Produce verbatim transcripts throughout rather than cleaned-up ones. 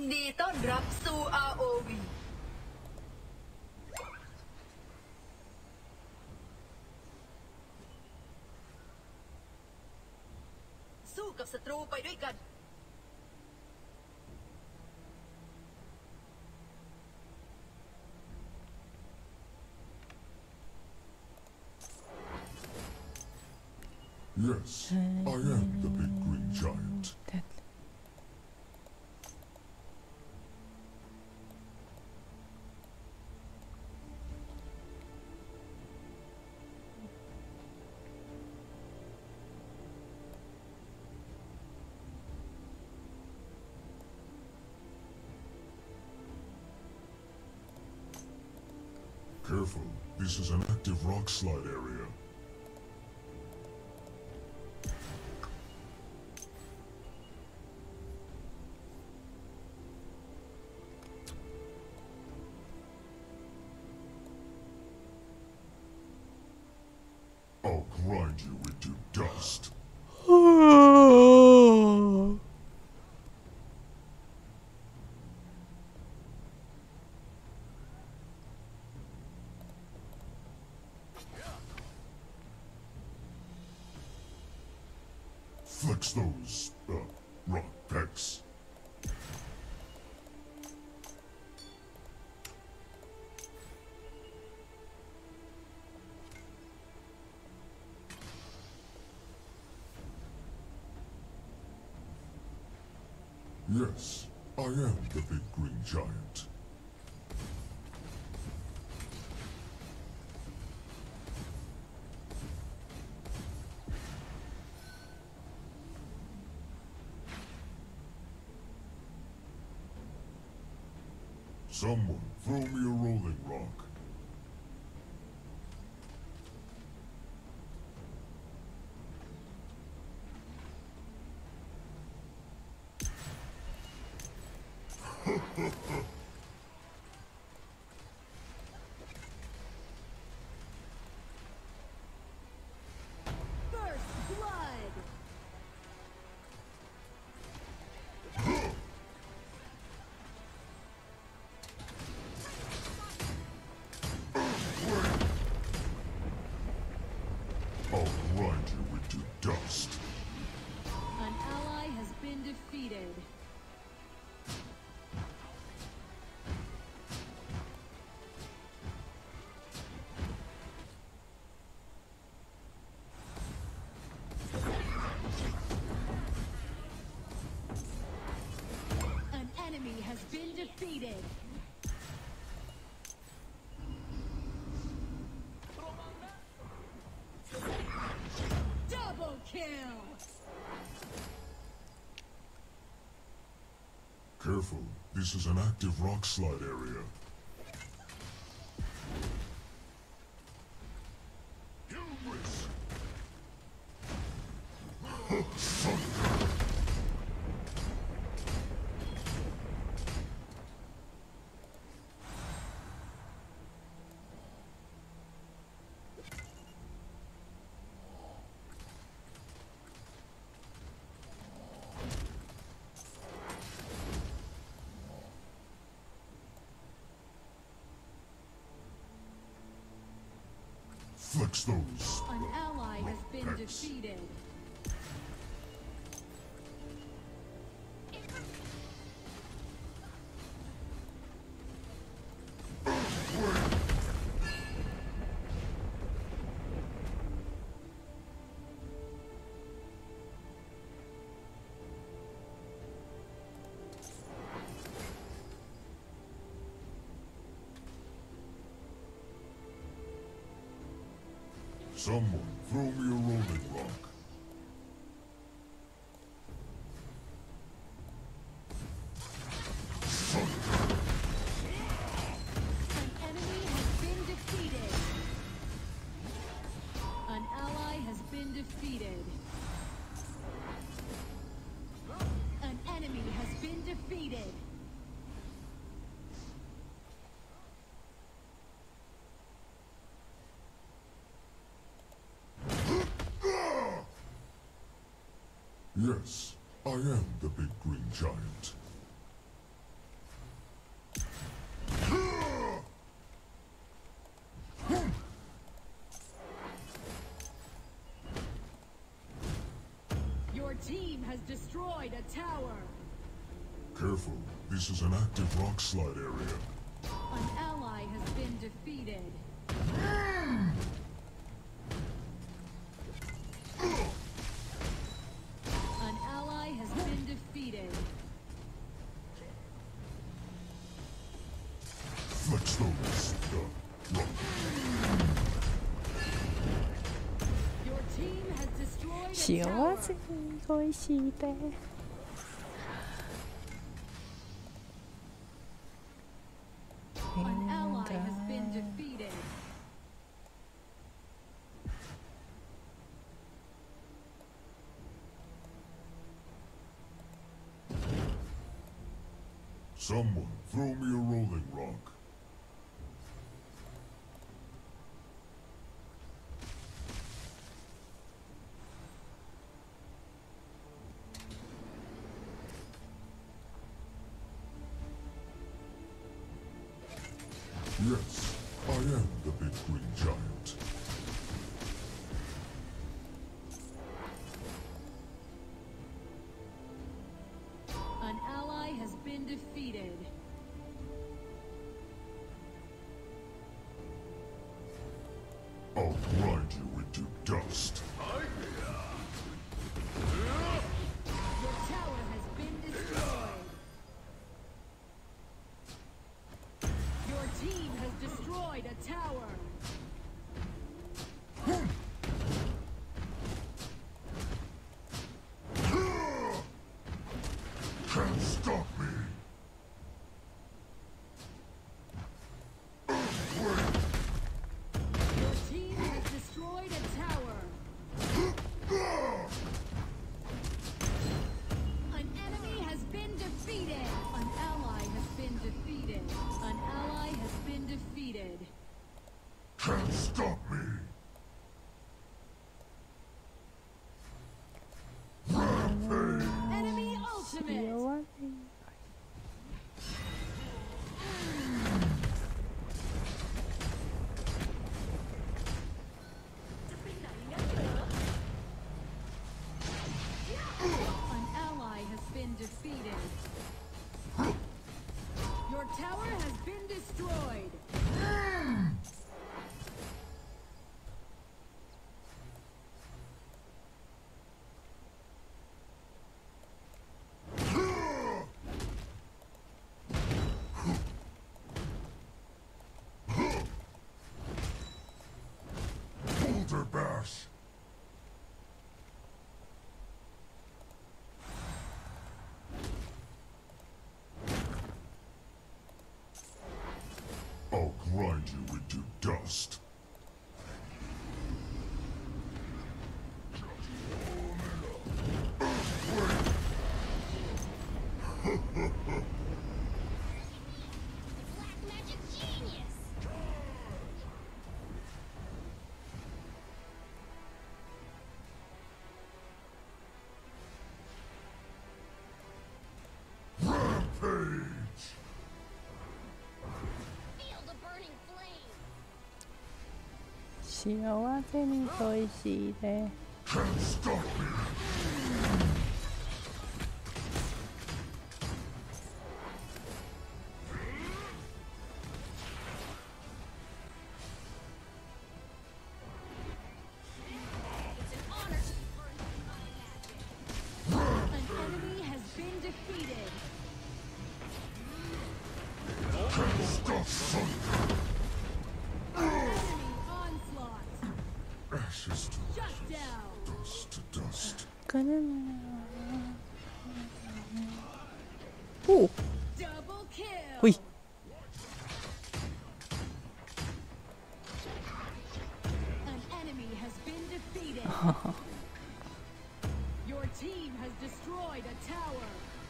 ดีต้อนรับสู่ อาร์ โอ วี สู้กับศัตรูไปด้วยกัน Yes, I am the big green giant. That. Careful, this is an active rock slide area. I'll grind you into dust. Flex those, uh, rock pecs. Yes, I am the big green giant. Someone throw me a rolling rock. First blood. I'll grind you into dust. An ally has been defeated. An enemy has been defeated. Double kill. Careful, this is an active rock slide area. Hubris! Thunder! Flex those. An ally has been Pecs. defeated. Someone throw me a rolling rock. Thunder! An enemy has been defeated. An ally has been defeated. An enemy has been defeated. Yes, I am the big green giant. destroyed a tower. Careful, this is an active rock slide area. An ally has been defeated. An ally has been defeated. Flex those. Uh, rock. Your team has destroyed a 幸 tower. せに恋して An ally has been defeated. Someone, throw me a rolling rock. Yes, I am the big green giant. An ally has been defeated. I'll grind you into dust. Your tower has been destroyed. Your team has destroyed a tower. Can't stop me. Your team has destroyed a tower. An enemy has been defeated. An ally has been defeated. An ally has been defeated. Can't stop me. Enemy ultimate. 幸せに An ally has been defeated. Your tower has been destroyed. Boulder Bash. I'll grind you into dust. Black magic genius! Rampage! Feel the burning flame! 幸せに恋して Can't stop me. It's an honor to be burned by my magic! An enemy has been defeated. Can't stop thunder. Enemy onslaught. Ashes to Shut ashes. down. Dust to dust. くるおう Double kill. ほい An enemy has been defeated. Your team has destroyed a tower.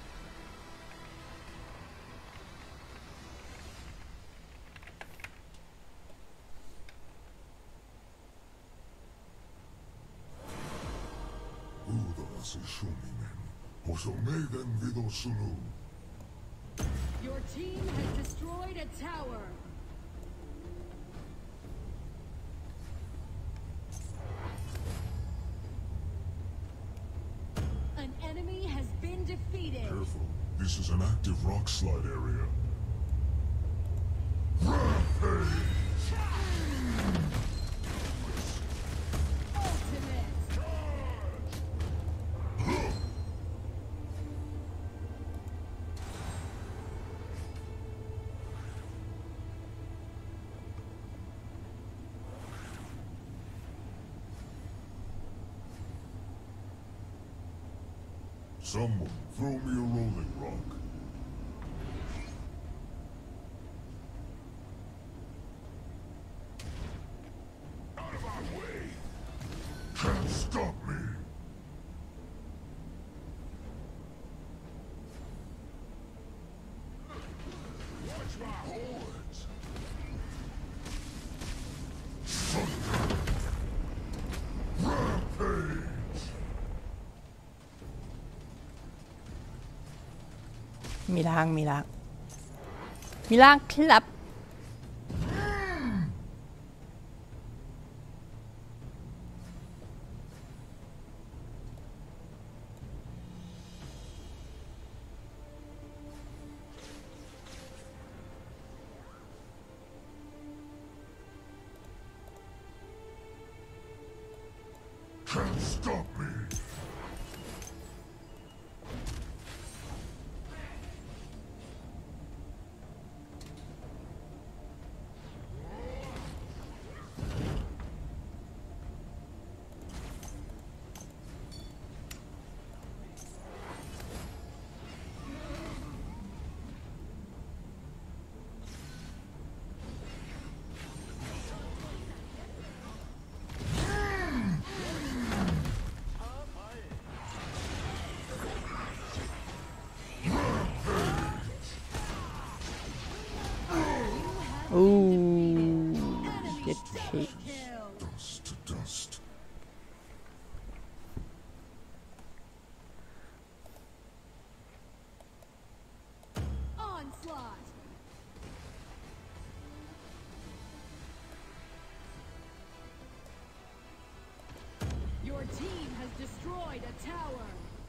Udalasi shuminen. Hosomegen vidosunu. Your team has destroyed a tower. An enemy This is an active rock slide area. Rampage! Ultimate. Someone throw me a rolling rock. Out of my way! Can't stop me! Watch my horns! Thunder! Rampage! มีล้างมีล้างมีล้างครับ Can't stop me! Ooh, get hit. Kill. Dust to dust. Onslaught. Your team has destroyed a tower.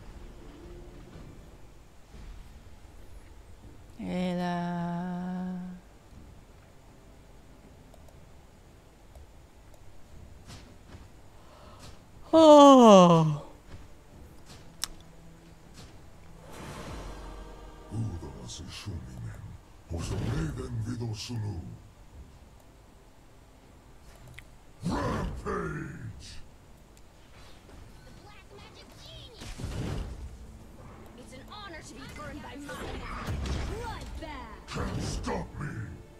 เอล่ะ โอ้ Udalasi Shuminen, Hosomeiden Vidosunu. Rampage! The black magic genius! It's an honor to be burned by my hand. Bloodbath. Can't stop me!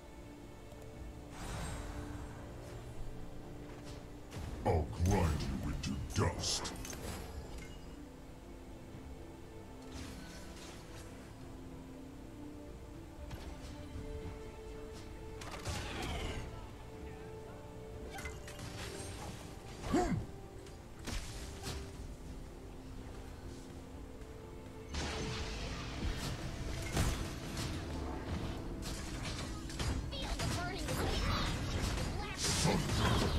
I'll grind you into dust. Feel the burning of the ash! The black Thunder!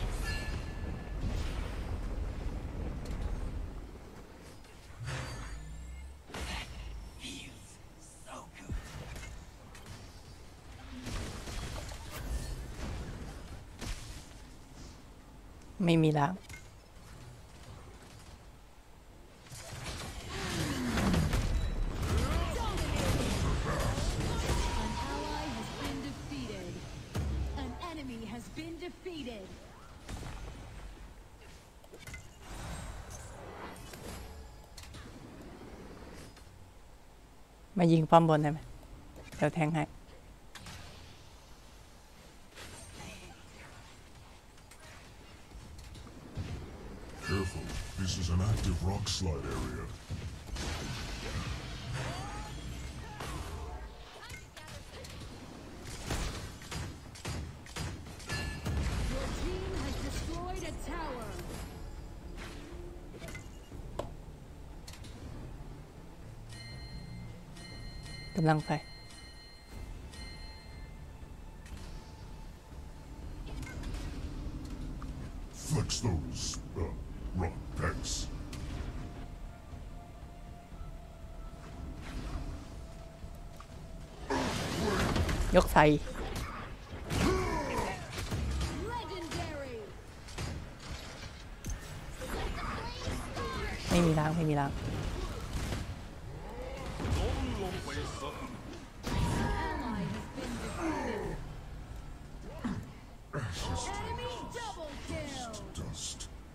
ไม่มีล้าง An ally has been defeated. An enemy has been defeated. มายิงป้อมบนได้ไหมเดี๋ยวแทงให้ Careful, this is an active rock slide area. Your team has destroyed a tower. กำลังไป Flex those, uh, rock pecs. ยกใส่ Legendary. ไม่มีล้างไม่มีล้าง Ally has been defeated. Ashes to Enemy double kill. dust.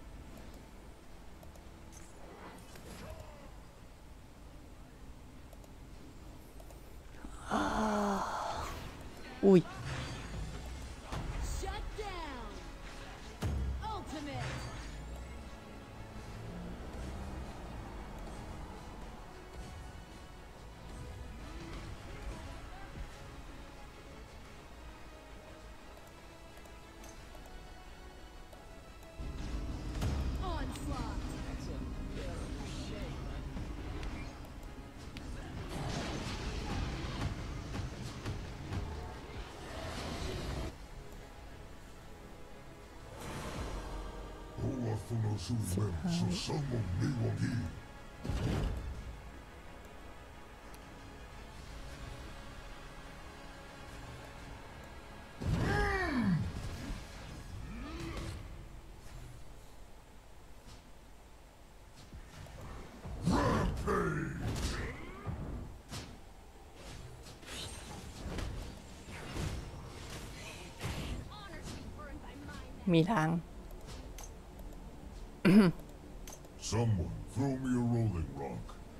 อุ้ย Shut down. Ultimate. Onslaught. Olafuno Sumen Susamon Niwagi. Honor to be burned by my มีล้าง Someone throw me a rolling rock.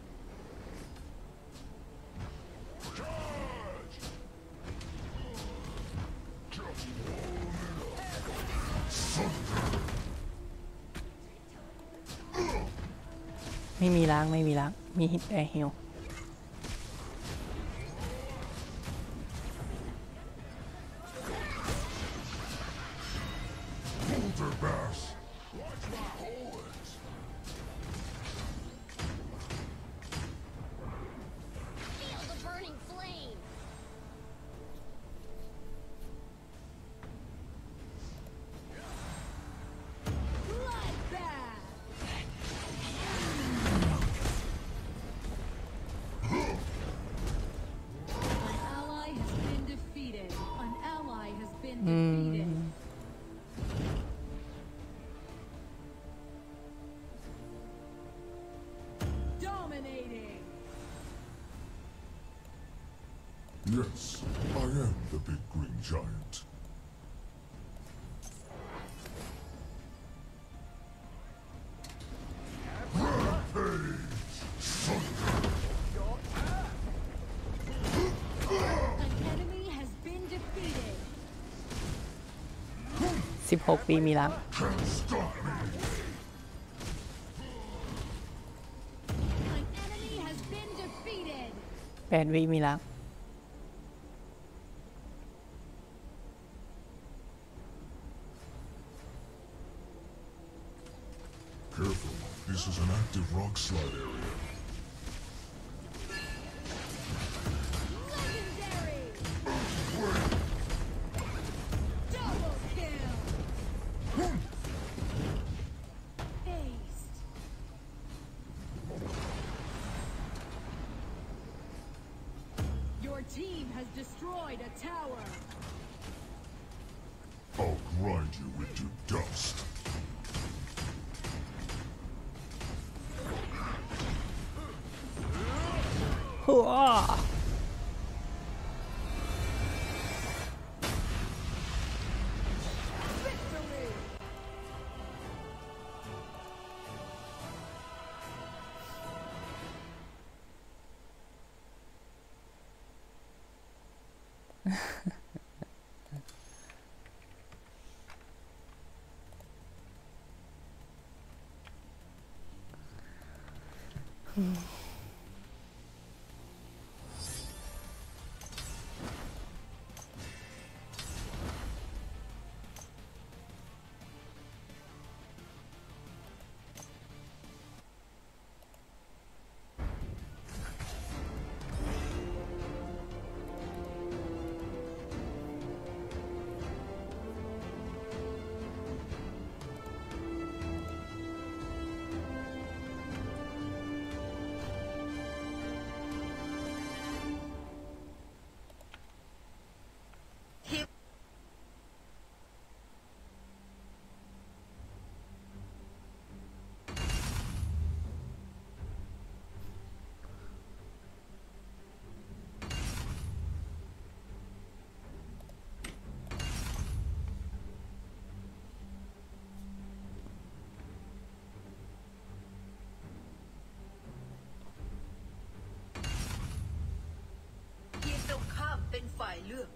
Thunder. ไม่มีล้างไม่มีล้างมีฮิตแต่ฮิว Boulder Bass. feel the burning flame. Bloodbath. An ally has been defeated. An ally has been defeated. Dominating. Yes, I am the big green giant. Rampage! Thunder! An enemy has been defeated. สิบหกปีมีล้าง Can't stop me! An enemy has been defeated. แปดวิมีล้าง Careful, this is an active rock slide area. Legendary. Double kill. Aced. Your team has destroyed a tower. I'll grind you into dust. ฮัว Victory. อฝ่ายเลือก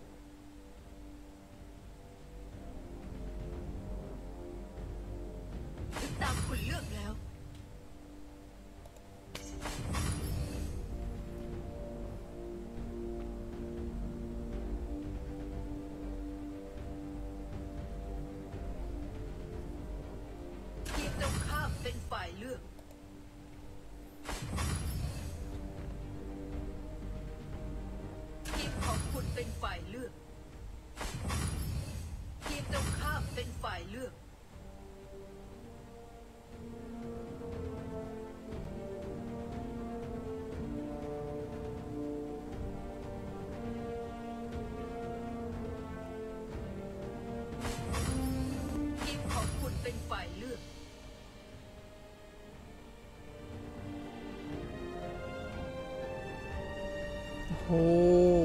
ถึงตามคุณเลือกแล้วทีมตรงข้ามเป็นฝ่ายเลือกทีมของคุณเป็นฝ่ายเลือกทีมตรงข้ามเป็นฝ่ายเลือกทีมของคุณเป็นฝ่ายเลือกโอ้